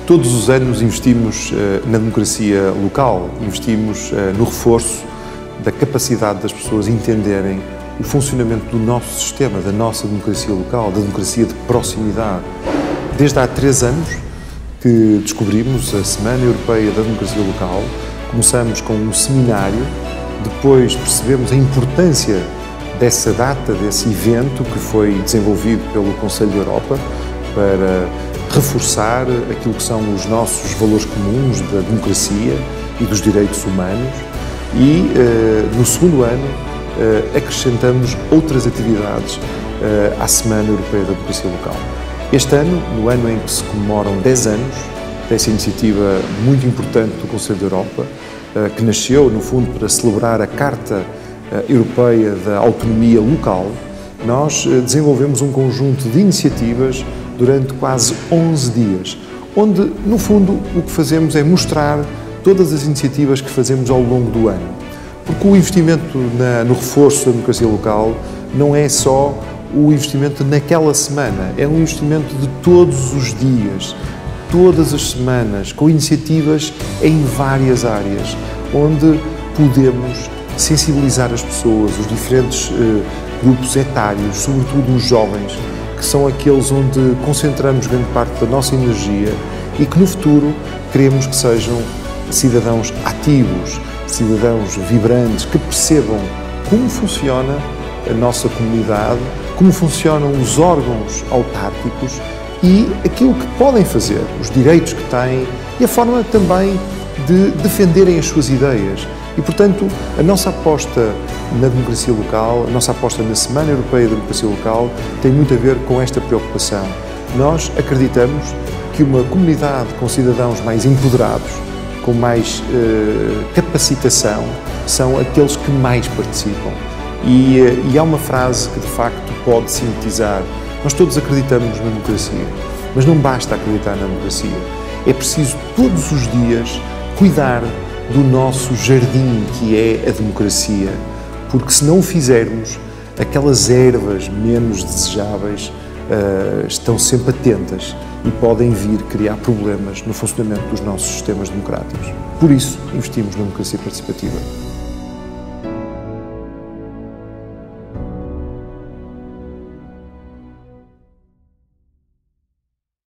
Todos os anos investimos na democracia local, investimos no reforço da capacidade das pessoas entenderem o funcionamento do nosso sistema, da nossa democracia local, da democracia de proximidade. Desde há 3 anos que descobrimos a Semana Europeia da Democracia Local, começamos com um seminário, depois percebemos a importância dessa data, desse evento que foi desenvolvido pelo Conselho da Europa para reforçar aquilo que são os nossos valores comuns da democracia e dos direitos humanos e, no segundo ano, acrescentamos outras atividades à Semana Europeia da Democracia Local. Este ano, no ano em que se comemoram 10 anos dessa iniciativa muito importante do Conselho da Europa, que nasceu, no fundo, para celebrar a Carta Europeia da Autonomia Local, nós desenvolvemos um conjunto de iniciativas durante quase 11 dias, onde, no fundo, o que fazemos é mostrar todas as iniciativas que fazemos ao longo do ano. Porque o investimento no reforço da democracia local não é só o investimento naquela semana, é um investimento de todos os dias, todas as semanas, com iniciativas em várias áreas, onde podemos sensibilizar as pessoas, os diferentes grupos etários, sobretudo os jovens, que são aqueles onde concentramos grande parte da nossa energia e que no futuro queremos que sejam cidadãos ativos, cidadãos vibrantes, que percebam como funciona a nossa comunidade, como funcionam os órgãos autárquicos e aquilo que podem fazer, os direitos que têm e a forma também de defenderem as suas ideias. E, portanto, a nossa aposta na democracia local, a nossa aposta na Semana Europeia da Democracia Local tem muito a ver com esta preocupação. Nós acreditamos que uma comunidade com cidadãos mais empoderados, com mais capacitação, são aqueles que mais participam. E há uma frase que, de facto, pode sintetizar. Nós todos acreditamos na democracia, mas não basta acreditar na democracia. É preciso, todos os dias, cuidar do nosso jardim, que é a democracia, porque se não o fizermos, aquelas ervas menos desejáveis estão sempre atentas e podem vir criar problemas no funcionamento dos nossos sistemas democráticos. Por isso, investimos na democracia participativa.